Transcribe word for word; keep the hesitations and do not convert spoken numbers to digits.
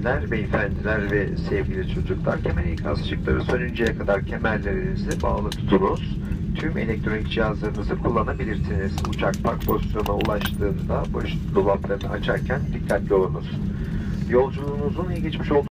hanımefendiler, beyefendiler ve sevgili çocuklar, kemer ikaz ışıkları sönünceye kadar kemerlerinizi bağlı tutunuz. Tüm elektronik cihazlarınızı kullanabilirsiniz. Uçak park pozisyonuna ulaştığında boş dolaplarını açarken dikkatli olunuz. Yolculuğunuzun iyi geçmiş olduğunu